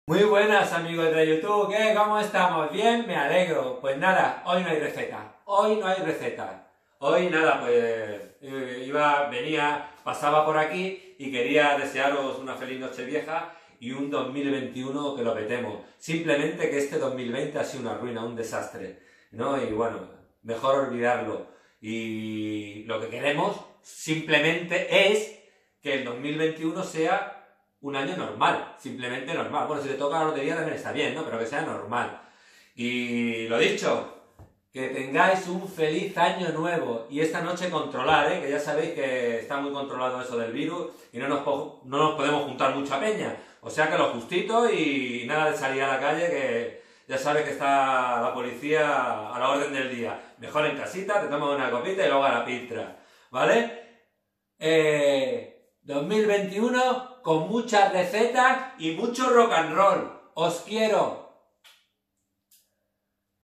Muy buenas amigos de YouTube, ¿qué? ¿Cómo estamos? ¿Bien? Me alegro. Pues nada, hoy no hay receta. Hoy no hay receta. Hoy nada, pues pasaba por aquí y quería desearos una feliz Nochevieja y un 2021 que lo petemos. Simplemente que este 2020 ha sido una ruina, un desastre, ¿no? Y bueno, mejor olvidarlo. Y lo que queremos simplemente es que el 2021 sea un año normal, simplemente normal. Bueno, si te toca la lotería también está bien, ¿no? Pero que sea normal. Y lo dicho, que tengáis un feliz año nuevo. Y esta noche controlar, ¿eh? Que ya sabéis que está muy controlado eso del virus y no nos podemos juntar mucha peña. O sea que lo justito y nada de salir a la calle, que ya sabes que está la policía a la orden del día. Mejor en casita, te tomas una copita y luego a la pistra, ¿vale? 2021 con muchas recetas y mucho rock and roll. Os quiero.